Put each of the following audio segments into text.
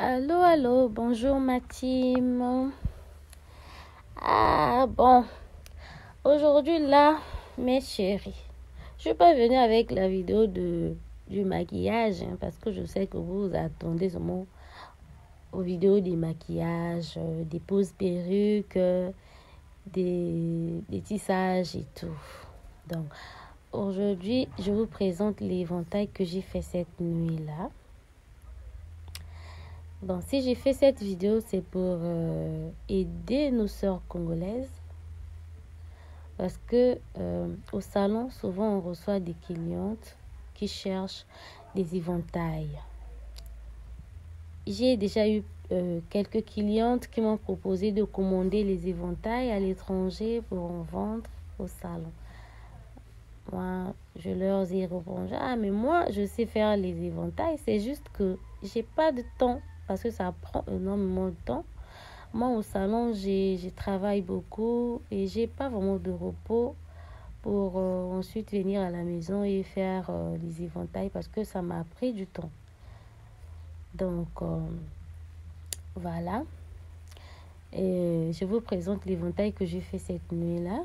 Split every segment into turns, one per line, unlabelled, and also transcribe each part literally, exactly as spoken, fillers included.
Allô, allô, bonjour ma team. Ah bon, aujourd'hui là, mes chéris, je suis pas venue avec la vidéo de, du maquillage hein, parce que je sais que vous attendez seulement aux vidéos des maquillages, euh, des poses perruques, euh, des, des tissages et tout. Donc, aujourd'hui, je vous présente l'éventail que j'ai fait cette nuit-là. Bon, si j'ai fait cette vidéo, c'est pour euh, aider nos sœurs congolaises. Parce que euh, au salon, souvent, on reçoit des clientes qui cherchent des éventails. J'ai déjà eu euh, quelques clientes qui m'ont proposé de commander les éventails à l'étranger pour en vendre au salon. Moi, je leur ai répondu, ah, mais moi, je sais faire les éventails. C'est juste que j'ai pas de temps parce que ça prend énormément de temps. Moi, au salon, j'ai, je travaille beaucoup et j'ai pas vraiment de repos pour euh, ensuite venir à la maison et faire euh, les éventails parce que ça m'a pris du temps. Donc, euh, voilà. Et je vous présente l'éventail que j'ai fait cette nuit-là.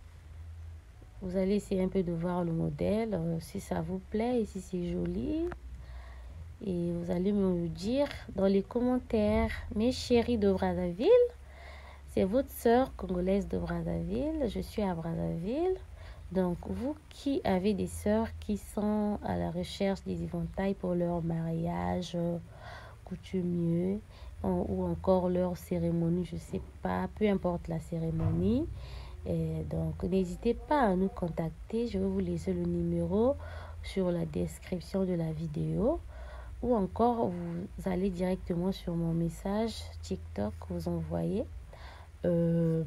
Vous allez essayer un peu de voir le modèle, euh, si ça vous plaît et si c'est joli. Et vous allez me le dire dans les commentaires. Mes chéris de Brazzaville, c'est votre sœur congolaise de Brazzaville. Je suis à Brazzaville. Donc, vous qui avez des sœurs qui sont à la recherche des éventails pour leur mariage euh, coutumier ou encore leur cérémonie, je ne sais pas, peu importe la cérémonie. Et donc, n'hésitez pas à nous contacter. Je vais vous laisser le numéro sur la description de la vidéo. Ou encore, vous allez directement sur mon message TikTok, vous envoyez. Euh,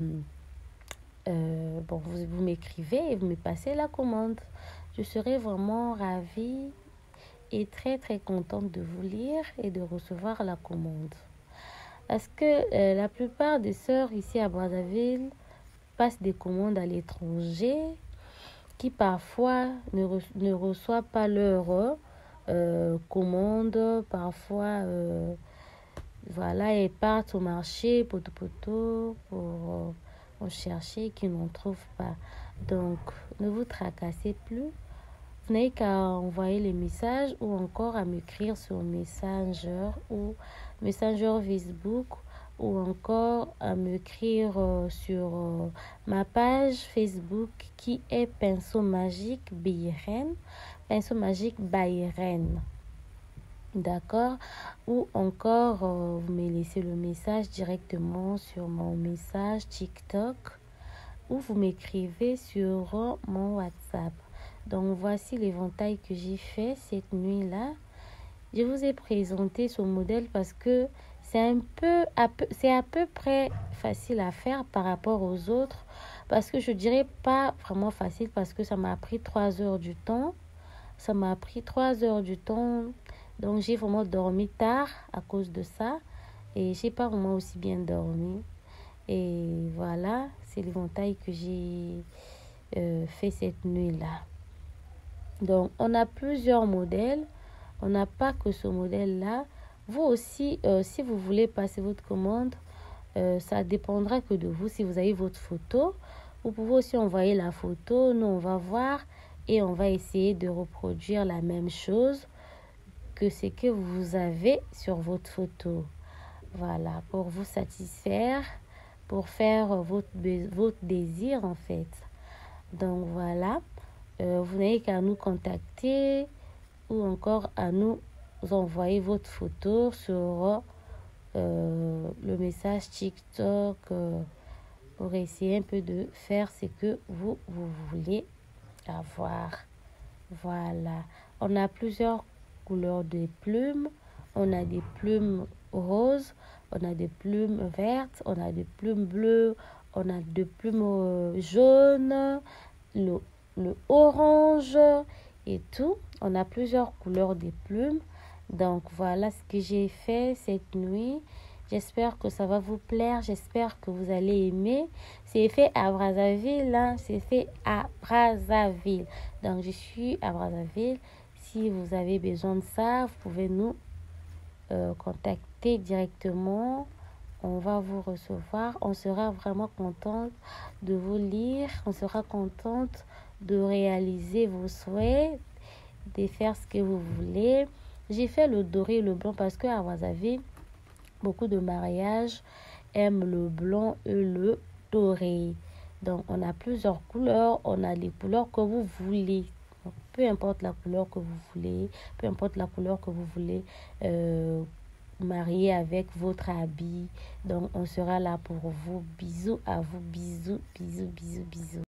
euh, bon, vous, vous m'écrivez et vous me passez la commande. Je serai vraiment ravie et très très contente de vous lire et de recevoir la commande. Parce que euh, la plupart des sœurs ici à Brazzaville passent des commandes à l'étranger qui parfois ne, re ne reçoivent pas leur euh, commande. Parfois, euh, voilà, elles partent au marché, poto poto, pour euh, chercher, qui n'en trouvent pas. Donc, ne vous tracassez plus. Vous n'avez qu'à envoyer les messages ou encore à m'écrire sur Messenger ou Messenger Facebook ou encore à m'écrire euh, sur euh, ma page Facebook qui est Pinceau Magique Bayren. Pinceau Magique Bayren. D'accord? Ou encore, euh, vous me laissez le message directement sur mon message TikTok ou vous m'écrivez sur euh, mon WhatsApp. Donc, voici l'éventail que j'ai fait cette nuit-là. Je vous ai présenté ce modèle parce que c'est un peu, c'est à peu près facile à faire par rapport aux autres. Parce que je dirais pas vraiment facile parce que ça m'a pris trois heures du temps. Ça m'a pris trois heures du temps. Donc, j'ai vraiment dormi tard à cause de ça. Et j'ai pas vraiment aussi bien dormi. Et voilà, c'est l'éventail que j'ai euh, fait cette nuit-là. Donc, on a plusieurs modèles. On n'a pas que ce modèle-là. Vous aussi, euh, si vous voulez passer votre commande, euh, ça dépendra que de vous. Si vous avez votre photo, vous pouvez aussi envoyer la photo. Nous, on va voir et on va essayer de reproduire la même chose que ce que vous avez sur votre photo. Voilà, pour vous satisfaire, pour faire votre, votre désir en fait. Donc, voilà. Euh, vous n'avez qu'à nous contacter ou encore à nous envoyer votre photo sur euh, le message TikTok euh, pour essayer un peu de faire ce que vous, vous voulez avoir. Voilà. On a plusieurs couleurs de plumes. On a des plumes roses, on a des plumes vertes, on a des plumes bleues, on a des plumes euh, jaunes, le le orange et tout. On a plusieurs couleurs de plumes. Donc voilà ce que j'ai fait cette nuit. J'espère que ça va vous plaire. J'espère que vous allez aimer. C'est fait à Brazzaville. Hein? C'est fait à Brazzaville. Donc je suis à Brazzaville. Si vous avez besoin de ça, vous pouvez nous euh, contacter directement. On va vous recevoir. On sera vraiment contente de vous lire. On sera contente de réaliser vos souhaits, de faire ce que vous voulez. J'ai fait le doré et le blanc parce que à Brazzaville, beaucoup de mariages aiment le blanc et le doré. Donc, on a plusieurs couleurs. On a les couleurs que vous voulez. Donc, peu importe la couleur que vous voulez, peu importe la couleur que vous voulez euh, marier avec votre habit. Donc, on sera là pour vous. Bisous à vous. Bisous, bisous, bisous, bisous.